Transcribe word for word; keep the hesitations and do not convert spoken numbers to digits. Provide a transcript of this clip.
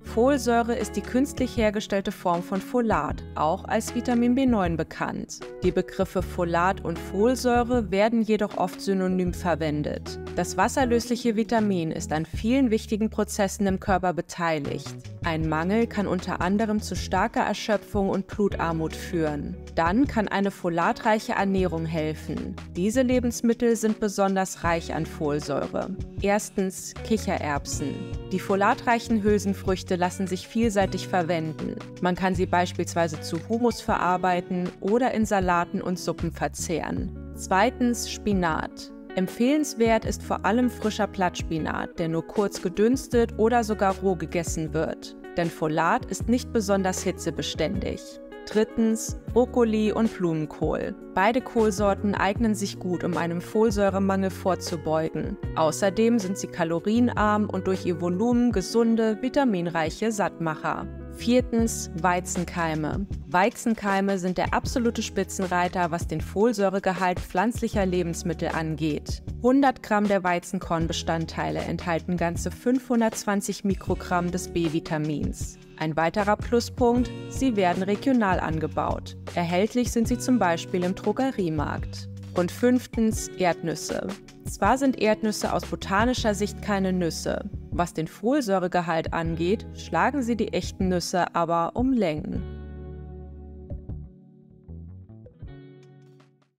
Folsäure ist die künstlich hergestellte Form von Folat, auch als Vitamin B neun bekannt. Die Begriffe Folat und Folsäure werden jedoch oft synonym verwendet. Das wasserlösliche Vitamin ist an vielen wichtigen Prozessen im Körper beteiligt. Ein Mangel kann unter anderem zu starker Erschöpfung und Blutarmut führen. Dann kann eine folatreiche Ernährung helfen. Diese Lebensmittel sind besonders reich an Folsäure. Erstens Kichererbsen. Die folatreichen Hülsenfrüchte lassen sich vielseitig verwenden. Man kann sie beispielsweise zu Hummus verarbeiten oder in Salaten und Suppen verzehren. Zweitens Spinat. Empfehlenswert ist vor allem frischer Blattspinat, der nur kurz gedünstet oder sogar roh gegessen wird. Denn Folat ist nicht besonders hitzebeständig. Drittens Brokkoli und Blumenkohl. Beide Kohlsorten eignen sich gut, um einem Folsäuremangel vorzubeugen. Außerdem sind sie kalorienarm und durch ihr Volumen gesunde, vitaminreiche Sattmacher. Viertens Weizenkeime. Weizenkeime sind der absolute Spitzenreiter, was den Folsäuregehalt pflanzlicher Lebensmittel angeht. hundert Gramm der Weizenkornbestandteile enthalten ganze fünfhundertzwanzig Mikrogramm des B-Vitamins. Ein weiterer Pluspunkt: sie werden regional angebaut. Erhältlich sind sie zum Beispiel im Drogeriemarkt. Und fünftens Erdnüsse. Zwar sind Erdnüsse aus botanischer Sicht keine Nüsse. Was den Folsäuregehalt angeht, schlagen sie die echten Nüsse aber um Längen.